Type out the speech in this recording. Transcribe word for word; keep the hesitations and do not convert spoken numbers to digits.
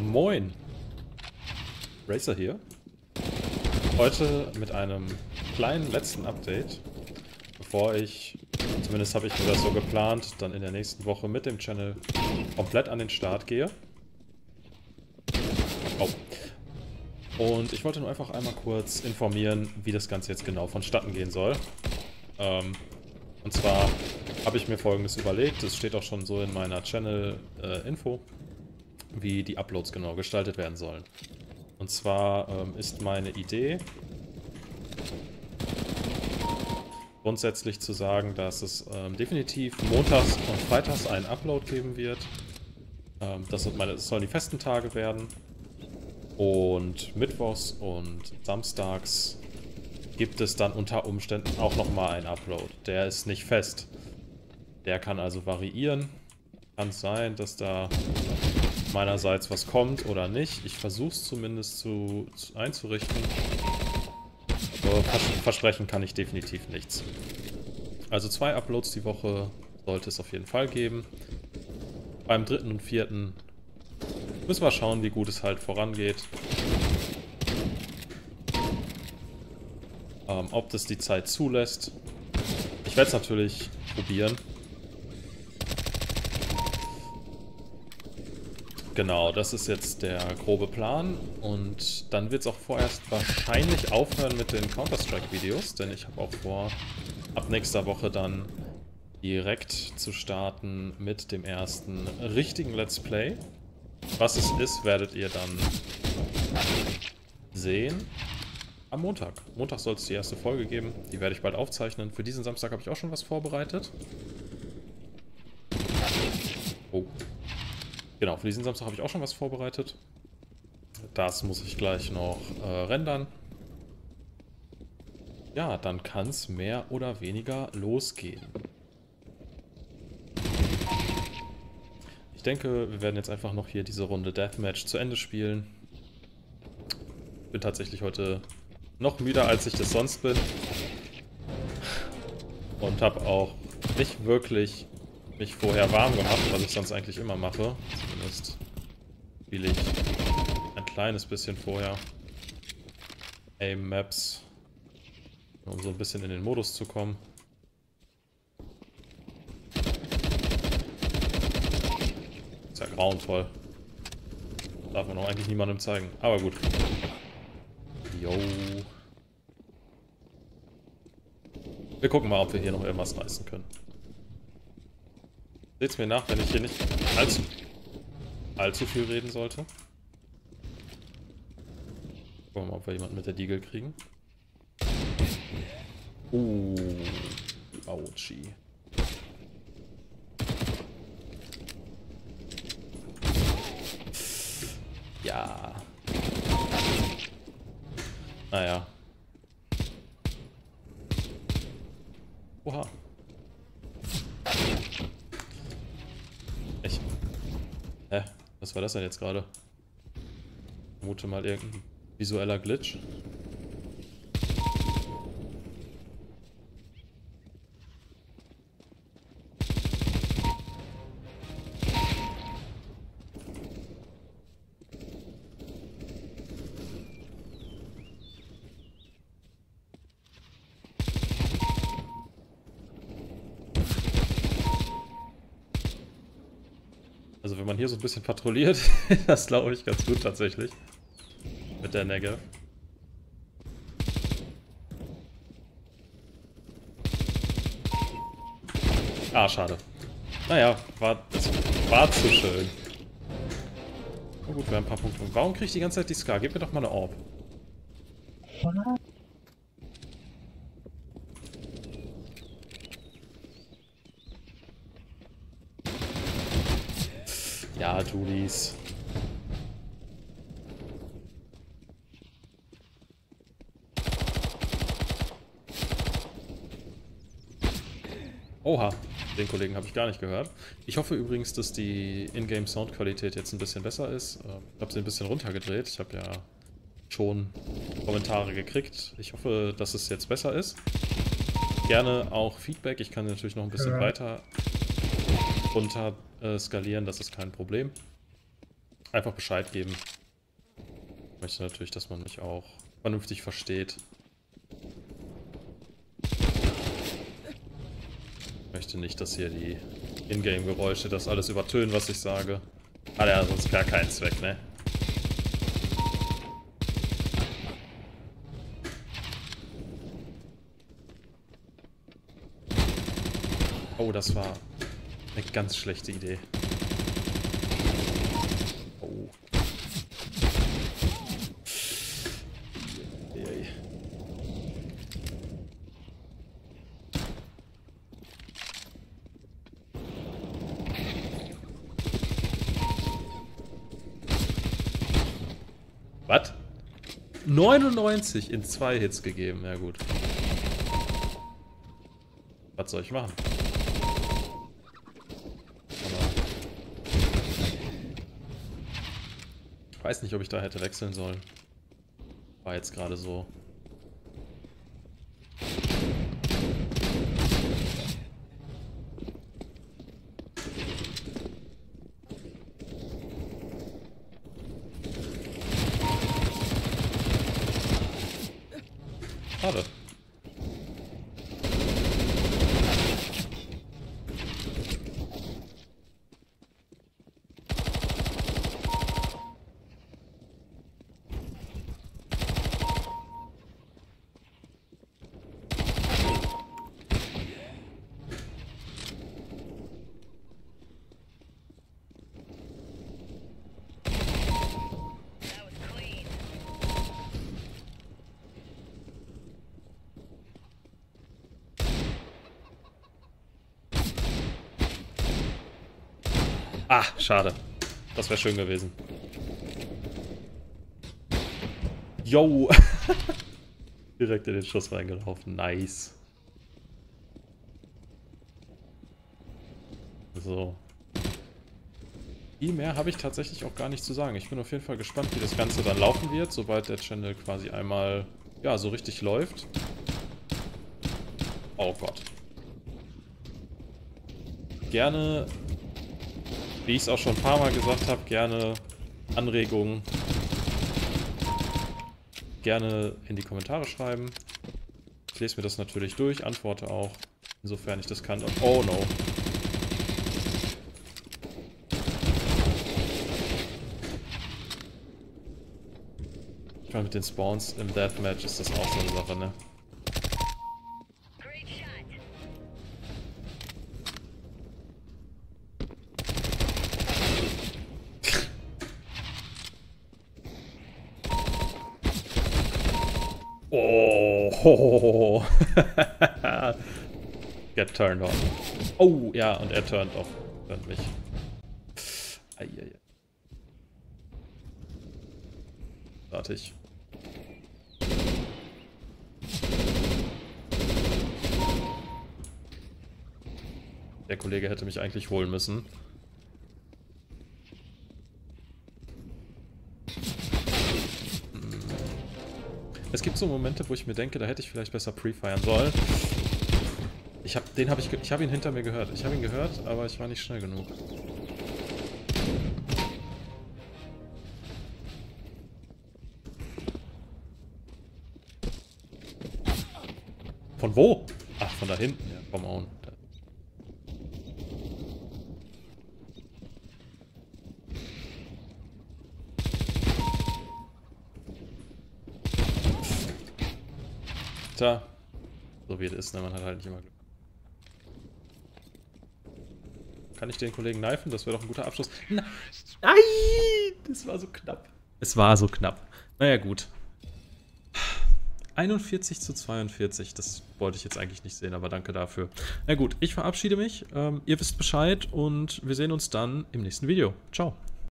Moin! Racer hier. Heute mit einem kleinen letzten Update, bevor ich, zumindest habe ich mir das so geplant, dann in der nächsten Woche mit dem Channel komplett an den Start gehe. Oh. Und ich wollte nur einfach einmal kurz informieren, wie das Ganze jetzt genau vonstatten gehen soll. Ähm, und zwar habe ich mir Folgendes überlegt, es steht auch schon so in meiner Channel-Info, wie die Uploads genau gestaltet werden sollen. Und zwar ähm, ist meine Idee, grundsätzlich zu sagen, dass es ähm, definitiv montags und freitags einen Upload geben wird. Ähm, das, sind meine, das sollen die festen Tage werden. Und mittwochs und samstags gibt es dann unter Umständen auch nochmal einen Upload. Der ist nicht fest. Der kann also variieren. Kann sein, dass da meinerseits was kommt oder nicht. Ich versuche es zumindest zu, zu einzurichten. Aber vers versprechen kann ich definitiv nichts. Also zwei Uploads die Woche sollte es auf jeden Fall geben. Beim dritten und vierten müssen wir schauen, wie gut es halt vorangeht. Ähm, ob das die Zeit zulässt. Ich werde es natürlich probieren. Genau, das ist jetzt der grobe Plan und dann wird es auch vorerst wahrscheinlich aufhören mit den Counter-Strike-Videos, denn ich habe auch vor, ab nächster Woche dann direkt zu starten mit dem ersten richtigen Let's Play. Was es ist, werdet ihr dann sehen am Montag. Montag soll es die erste Folge geben, die werde ich bald aufzeichnen. Für diesen Samstag habe ich auch schon was vorbereitet. Oh. Genau, für diesen Samstag habe ich auch schon was vorbereitet. Das muss ich gleich noch äh, rendern. Ja, dann kann es mehr oder weniger losgehen. Ich denke, wir werden jetzt einfach noch hier diese Runde Deathmatch zu Ende spielen. Bin tatsächlich heute noch müder, als ich das sonst bin. Und habe auch nicht wirklich mich vorher warm gemacht, was ich sonst eigentlich immer mache. Zumindest spiele ich ein kleines bisschen vorher. Aim Maps, um so ein bisschen in den Modus zu kommen. Ist ja grauenvoll. Darf man auch eigentlich niemandem zeigen. Aber gut. Yo. Wir gucken mal, ob wir hier noch irgendwas reißen können. Seht's mir nach, wenn ich hier nicht allzu, allzu viel reden sollte. Gucken wir mal, ob wir jemanden mit der Deagle kriegen. Uh, Auchi. Ja. Naja. Oha. Echt? Hä? Was war das denn jetzt gerade? Ich vermute mal irgendein visueller Glitch. Also wenn man hier so ein bisschen patrouilliert, das glaube ich ganz gut tatsächlich. Mit der Negev. Ah, schade. Naja, war, das war zu schön. Na gut, wir haben ein paar Punkte. Warum kriege ich die ganze Zeit die Scar? Gib mir doch mal eine Orb. Ja, Julis. Oha, den Kollegen habe ich gar nicht gehört. Ich hoffe übrigens, dass die Ingame-Soundqualität jetzt ein bisschen besser ist. Ich habe sie ein bisschen runtergedreht. Ich habe ja schon Kommentare gekriegt. Ich hoffe, dass es jetzt besser ist. Gerne auch Feedback. Ich kann natürlich noch ein bisschen ja. weiter runter äh, skalieren. Das ist kein Problem. einfach Bescheid geben. Ich möchte natürlich, dass man mich auch vernünftig versteht. Ich möchte nicht, dass hier die Ingame-Geräusche das alles übertönen, was ich sage. Hat ja sonst gar keinen Zweck, ne? Oh, das war eine ganz schlechte Idee. Oh. Ei. Was? neunundneunzig in zwei Hits gegeben, ja gut. Was soll ich machen? Ich weiß nicht, ob ich da hätte wechseln sollen. War jetzt gerade so. Schade. Ah, schade. Das wäre schön gewesen. Yo! Direkt in den Schuss reingelaufen. Nice. So. Viel mehr habe ich tatsächlich auch gar nicht zu sagen. Ich bin auf jeden Fall gespannt, wie das Ganze dann laufen wird, sobald der Channel quasi einmal, ja, so richtig läuft. Oh Gott. Gerne, wie ich es auch schon ein paar Mal gesagt habe, gerne Anregungen, gerne in die Kommentare schreiben. Ich lese mir das natürlich durch, antworte auch, insofern ich das kann. Oh no. Ich meine, mit den Spawns im Deathmatch ist das auch so eine Sache, ne? Oh, get turned on. Oh, ja, und er turned off. Turned mich. Eieiei. Warte ich. Der Kollege hätte mich eigentlich holen müssen. Es gibt so Momente, wo ich mir denke, da hätte ich vielleicht besser pre-firen sollen. Ich habe den habe ich ich habe ihn hinter mir gehört. Ich habe ihn gehört, aber ich war nicht schnell genug. Von wo? Ach, von da hinten. Ja, come on. Tja, so wie es ist, ne? Man hat halt nicht immer Glück. Kann ich den Kollegen kneifen? Das wäre doch ein guter Abschluss. Nein! Das war so knapp. Es war so knapp. Naja, gut. einundvierzig zu zweiundvierzig. Das wollte ich jetzt eigentlich nicht sehen, aber danke dafür. Na gut, ich verabschiede mich. Ähm, ihr wisst Bescheid und wir sehen uns dann im nächsten Video. Ciao.